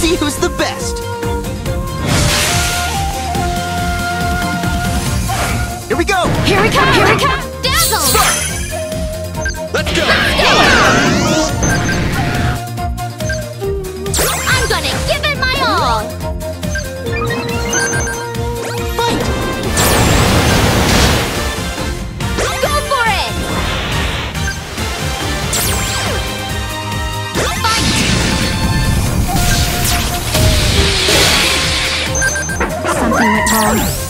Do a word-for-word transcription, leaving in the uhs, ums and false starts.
see who's the best. Here we go! Here we come! Here we come! Dazzle! Start! Let's go! I'm gonna give it my all! Fight! Go for it! Fight! Something went wrong.